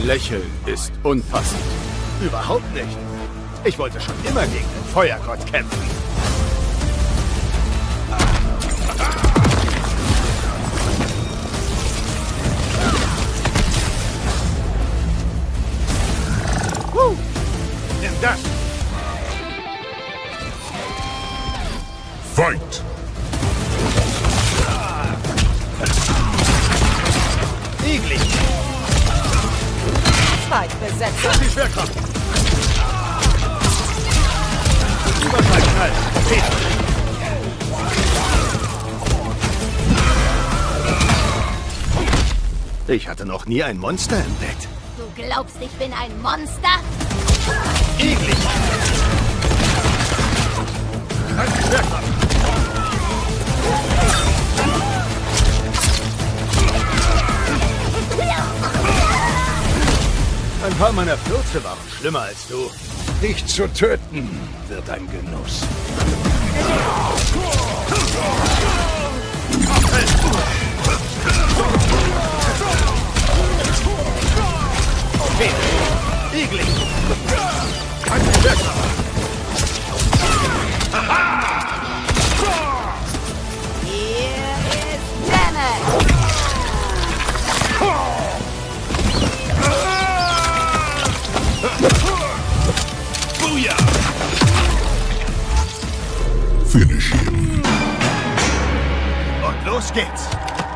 Lächeln ist unpassend. Überhaupt nicht. Ich wollte schon immer gegen den Feuergott kämpfen. Nimm das! Fight! Igli! Zweitbesetzer. Die Schwerkraft! Überschallknall! Ich hatte noch nie ein Monster entdeckt. Du glaubst, ich bin ein Monster? Igli! Schwerkraft! Ein paar meiner Fürze waren schlimmer als du. Dich zu töten wird ein Genuss. Okay. Igli! Schwerkraft! Hier ist Damage! Booyah! Finish him. Und los geht's!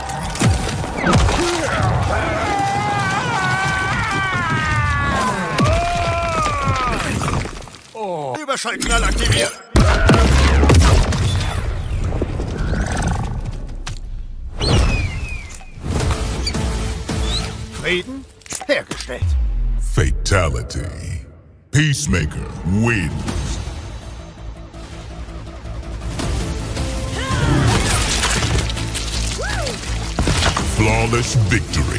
Überschallknall aktiviert! Frieden hergestellt. Fatality. Peacemaker wins. Flawless victory.